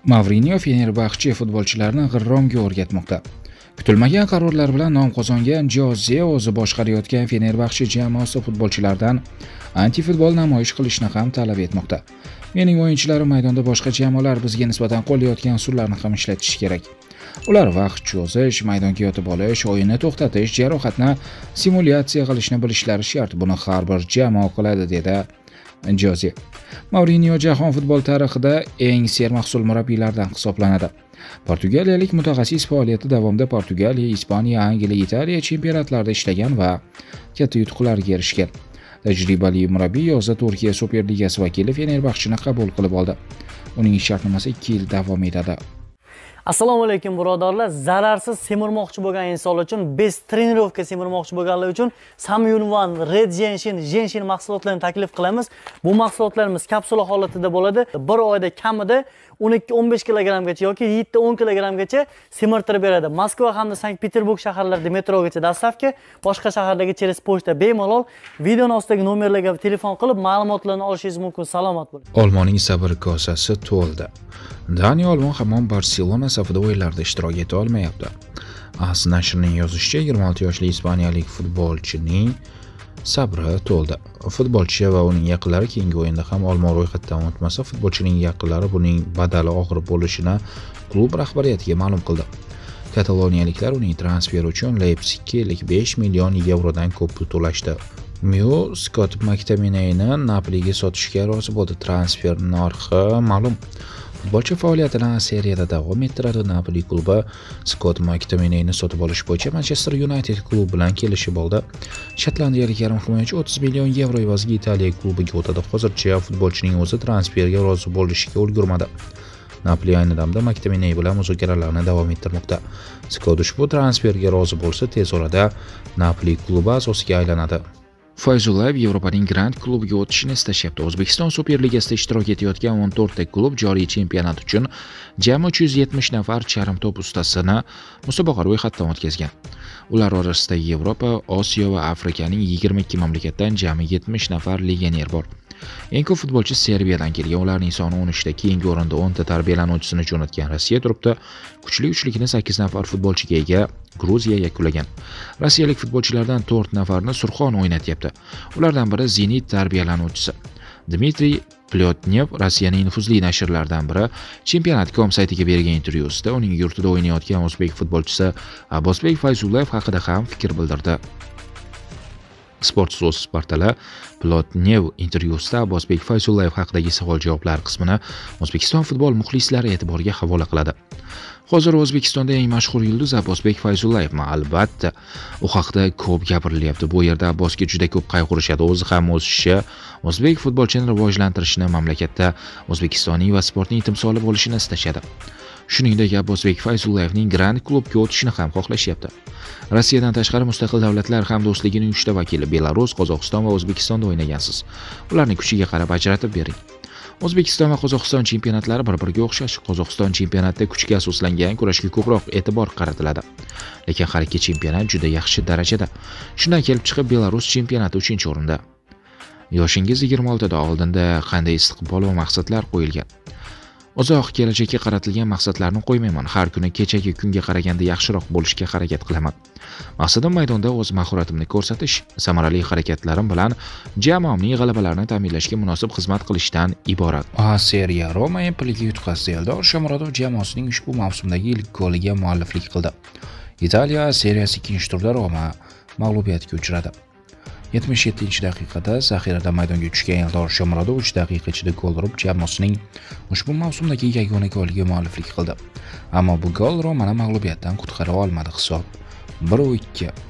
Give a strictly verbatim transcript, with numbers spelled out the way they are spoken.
Mourinho Fenerbahçe futbolchilarini g'irromga o'rgatmoqda. Kutilmagan qarorlar bilan nom qozongan Jose o'zi boshqarayotgan Fenerbahçe jamoasi futbolchilardan anti-futbol namoyish qilishni ham talab etmoqda. Mening o'yinchilarim maydonda boshqa jamoalar bizga nisbatan qo'llayotgan usullarni ham ishlatish kerak. Ular vaqt cho'zish, maydonga yotib olish, o'yinni to'xtatish, jarohatni simulyatsiya qilishni bilishlari shart. Buni har bir jamoa qiladi, dedi Jose. Mourinho jahon futbol tarixida eng sermahsul murabbiylardan hisoblanadi. Portugaliyalik mutaxassis faoliyati davomida Portugaliya, Ispaniya, Angliya, Italiya chempionatlarida ishlagan va katta yutuqlarga erishgan. Tajribali murabbiy yozda Turkiya Superligasi vakili Fenerbahçeni qabul qilib oldi. Uning shartnomasi ikki yil davom etadi. Assalomu alaykum birodarlar. Zararsiz semirmoqchi bo'lgan insonlar uchun, best trenirovka semirmoqchi bo'lganlar uchun Samyun One Red Genshin Genshin mahsulotlarini taklif qilamiz. Bu mahsulotlarimiz kapsula holatida bo'ladi. Bir oyda kamida o'n ikki o'n besh kilogrammgacha yoki yetti o'n kilogrammgacha semirtirib beradi. Moskva hamda Sankt-Peterburg shaharlarida metrogacha dastavka, boshqa shaharlarga через pochta bemalol. Videoning ostidagi nomerlarga telefon qilib ma'lumotlarni olishingiz mumkin. Salomat bo'ling. Olmoning sabr kosasi to'ldi. Dani Olmon hamon Barselona safida o'yinlarda ishtirok eta olmayapti. AS nashrining yozishicha, yigirma olti yoshli ispaniyalik futbolchining sabri to'ldi. Futbolchi va uning yaqinlari keyingi o'yinda ham Olmon ro'yxatdan o'tmasa, futbolchining yaqinlari buning badali og'ir bo'lishini klub rahbariyatiga ma'lum qildi. Kataloniyaliklar uning transferi uchun Leipzigga ellik besh million yevrodan ko'p pul to'lashdi. Mio Scott McTominayni Napoliga sotishga rozi bo'ldi. Transfer narxi ma'lum. Futbolchi faoliyatini seriyada davom ettiradi. Napoli klubi Scott McTominayni sotib olish bo'yicha Manchester United klubi bilan kelishib oldi. Shotlandiyalik yarim himoyachi o'ttiz million yevro evaziga Italiya klubiga o'tadi. Hozircha futbolchining o'zi transferga rozi bo'lishiga ulgurmadi. Napoli ayni damda McTominay bilan muzokaralarni davom ettirmoqda. Scott ushbu transferga rozi bo'lsa, tez orada Napoli klubi a'zosiga aylanadi. Fayzullayev Yevropaning Grand klubiga o'tishini istashyapti. O'zbekiston Superligasida ishtirok etayotgan o'n to'rtta klub joriy chempionat uchun jami uch yuz yetmish nafar charm top ustasini musobaqa ro'yxatdan o'tkazgan. Ular orasida Yevropa, Osiyo va Afrikaning yigirma ikki mamlakatdan jami yetmish nafar legioner bor. Eng ko'p futbolchi Serbiyadan kelgan, ularning soni o'n uch ta, keyingi o'rinda o'n ta tarbiyalanuvchisini jo'natgan Rossiya turibdi. Kuchli uchlikni sakkiz nafar futbolchiga ega Gruziya yakunlagan. Rossiyalik futbolchilardan to'rt nafarni Surxon o'ynatyapti. Ulardan biri Zenit tarbiyalanuvchisi Dmitriy Plyotnev. Rossiyaning nufuzli nashrlaridan biri Chempionat точка com saytiga bergan intervyusida uning yurtida o'ynayotgan o'zbek futbolchisi Abbosbek Fayzullayev haqida ham fikr bildirdi. Sportsource portali Plotnev intervyusida Abbosbek Fayzullayev haqidagi savol-javoblar qismini O'zbekiston futbol muxlislari e'tiboriga havola qiladi. Hozir O'zbekistonda eng mashhur yulduz Abbosbek Fayzullayevmi? Albatta, u haqida ko'p gapirilyapti. Bu yerda Abbosga juda ko'p qayg'urishadi. O'zi ham o'sishi, o'zbek futbolchini rivojlantirishni, mamlakatda O'zbekistonning va sportning timsoli bo'lishini istashadi. Shuningdek, Abbosbek Fayzullayevning Grand klubga o'tishini ham xohlashyapti. Rossiyadan tashqari mustaqil davlatlar hamdo'stligining uchta vakili Belarus, Qozog'iston va O'zbekistonda o'ynagansiz. Ularning kuchiga qarab ajratib bering. O'zbekiston va Qozog'iston chempionatlari bir-biriga o'xshash. Qozog'iston chempionatida kuchga asoslangan kurashga ko'proq e'tibor qaratiladi. Lekin har ikki chempionat juda yaxshi darajada. Shundan kelib chiqib Belarus chempionati uchinchi o'rinda. Yoshingiz yigirma olti da oldinda qanday istiqbol va maqsadlar qo'yilgan? Uzoq kelajakka qaratilgan maqsadlarni qo'ymayman. Har kuni kechagi kunga qaraganda yaxshiroq bo'lishga harakat qilaman. Maqsadim maydonda o'z mahoratimni ko'rsatish, samarali harakatlarim bilan jamoamning g'alabalarini ta'minlashga munosib xizmat qilishdan iborat. A Seriya Roma Empoliga yutqazdi. Eldor Shomurodov jamoasining ushbu mavsumdagi ilk goliga mualliflik qildi. Italiya seriyasi ikkinchi turda Roma mag'lubiyatga uchradi. yetmish yettinchi daqiqada zaxiradan maydonga tushgan Eldor Shomurodov uch daqiqa ichida gol urib, jamoasining ushbu mavsumdagi yagona goliga mualliflik qildi. Ammo bu gol Romani mag'lubiyatdan qutqara olmadi. Hisob bir ikki.